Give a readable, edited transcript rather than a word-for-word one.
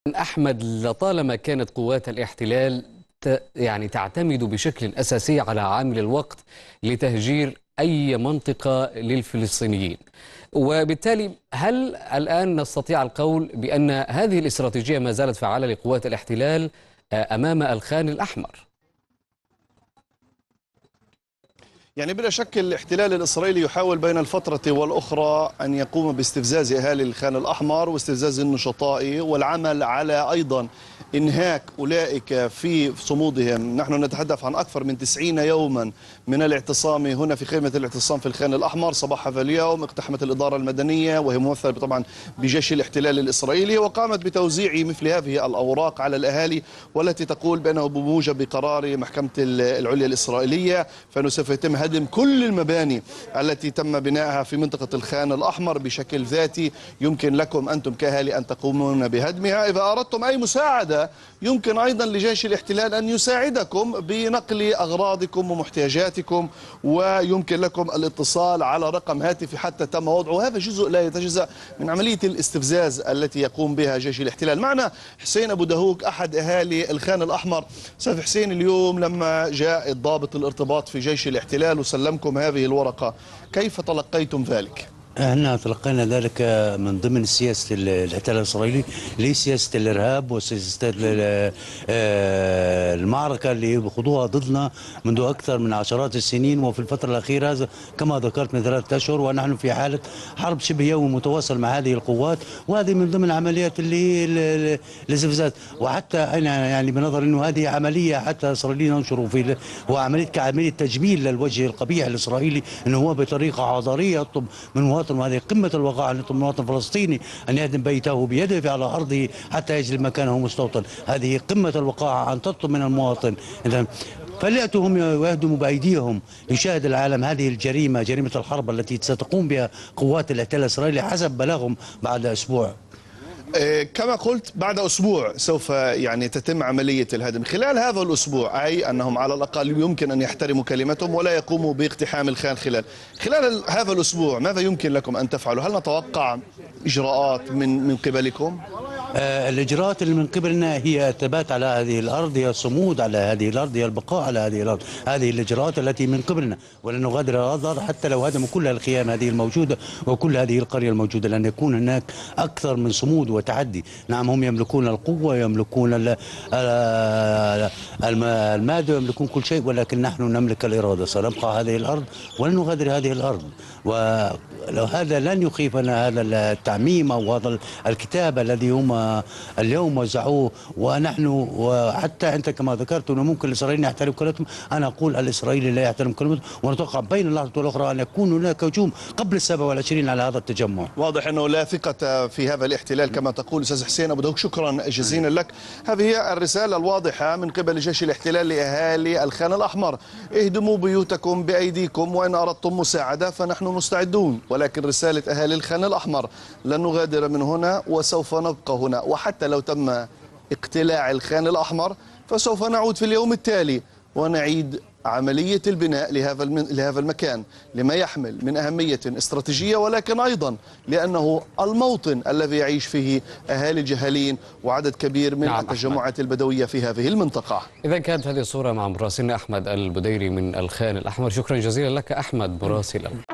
أحمد، لطالما كانت قوات الاحتلال تعتمد بشكل أساسي على عامل الوقت لتهجير أي منطقة للفلسطينيين، وبالتالي هل الآن نستطيع القول بأن هذه الاستراتيجية ما زالت فعالة لقوات الاحتلال أمام الخان الأحمر؟ يعني بلا شك الاحتلال الإسرائيلي يحاول بين الفترة والأخرى أن يقوم باستفزاز أهالي الخان الأحمر واستفزاز النشطاء والعمل على أيضا إنهاك أولئك في صمودهم. نحن نتحدث عن أكثر من 90 يوما من الاعتصام هنا في خيمة الاعتصام في الخان الأحمر. صباح هذا اليوم اقتحمت الإدارة المدنية وهي ممثلة طبعا بجيش الاحتلال الإسرائيلي، وقامت بتوزيع مثل هذه الأوراق على الأهالي والتي تقول بأنه بموجب قرار محكمة العليا الإسرائيلية فإنه سوف يتم هدم كل المباني التي تم بنائها في منطقة الخان الأحمر بشكل ذاتي. يمكن لكم أنتم كأهالي أن تقومون بهدمها. إذا أردتم أي مساعدة يمكن أيضا لجيش الاحتلال أن يساعدكم بنقل أغراضكم ومحتاجاتكم، ويمكن لكم الاتصال على رقم هاتفي حتى تم وضعه. هذا جزء لا يتجزأ من عملية الاستفزاز التي يقوم بها جيش الاحتلال. معنا حسين أبو دهوك أحد أهالي الخان الأحمر. أستاذ حسين، اليوم لما جاء الضابط الارتباط في جيش الاحتلال وسلمكم هذه الورقة، كيف تلقيتم ذلك؟ احنا تلقينا ذلك من ضمن سياسه الاحتلال الاسرائيلي لسياسه الارهاب وسياسه المعركه اللي بخوضوها ضدنا منذ اكثر من عشرات السنين، وفي الفتره الاخيره هذا كما ذكرت من 3 أشهر ونحن في حاله حرب شبه يومي متواصل مع هذه القوات، وهذه من ضمن العمليات اللي الاستفزاز. وحتى انا يعني بنظر انه هذه عمليه حتى اسرائيليين ينشروا في هو عمليه كعمليه تجميل للوجه القبيح الاسرائيلي، انه هو بطريقه عذريه يطلب من مواطن، وهذه قمة الوقاحة أن يطلب من مواطن فلسطيني أن يهدم بيته بيده على أرضه حتى يجد مكانه مستوطن. هذه قمة الوقاحة أن تطلب من المواطن. إذا فليأتوا هم ويهدموا بأيديهم يشاهد العالم هذه الجريمة، جريمة الحرب التي ستقوم بها قوات الاحتلال الإسرائيلي حسب بلاغهم بعد أسبوع. كما قلت بعد أسبوع سوف تتم عملية الهدم. خلال هذا الأسبوع أي أنهم على الأقل يمكن أن يحترموا كلمتهم ولا يقوموا باقتحام الخان خلال هذا الأسبوع ماذا يمكن لكم أن تفعلوا؟ هل نتوقع إجراءات من قبلكم؟ الإجراءات اللي من قبلنا هي الثبات على هذه الأرض، هي الصمود على هذه الأرض، هي البقاء على هذه الأرض. هذه الإجراءات التي من قبلنا، ولن نغادر الأرض حتى لو هدموا كل الخيام هذه الموجودة وكل هذه القرية الموجودة، لأن يكون هناك أكثر من صمود وتعدي. نعم، هم يملكون القوة، يملكون المادة، يملكون كل شيء، ولكن نحن نملك الإرادة. سنبقى هذه الأرض ولن نغادر هذه الأرض. ولو هذا لن يخيفنا هذا التعميم أو هذا الكتاب الذي هم اليوم وزعوه، ونحن وحتى أنت كما ذكرت أنه ممكن الإسرائيليين يحترم كلمتهم، أنا أقول الإسرائيلي لا يحترم كلمته، ونتوقع بين اللحظة والأخرى أن يكون هناك هجوم قبل 27 على هذا التجمع. واضح أنه لا ثقة في هذا الاحتلال كما تقول أستاذ حسين أبو دهوك. شكرا جزيلا لك. هذه هي الرسالة الواضحة من قبل جيش الاحتلال لأهالي الخان الأحمر: اهدموا بيوتكم بأيديكم، وإن أردتم مساعدة فنحن مستعدون. ولكن رسالة أهالي الخان الأحمر: لن نغادر من هنا وسوف نبقى هنا، وحتى لو تم اقتلاع الخان الأحمر فسوف نعود في اليوم التالي ونعيد عملية البناء لهذا المكان لما يحمل من أهمية استراتيجية، ولكن أيضا لأنه الموطن الذي يعيش فيه أهالي الجهالين وعدد كبير من التجمعات البدوية في هذه المنطقة. إذا كانت هذه الصورة مع مراسلنا أحمد البديري من الخان الأحمر. شكرا جزيلا لك أحمد مراسل.